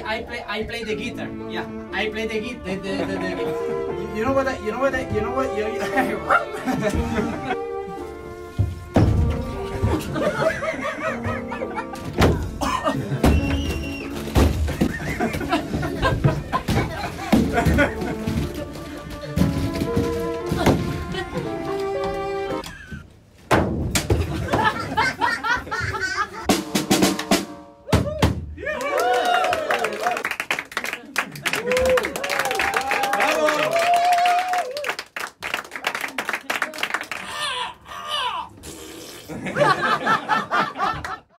I play the guitar. Yeah, I play the guitar. You know what?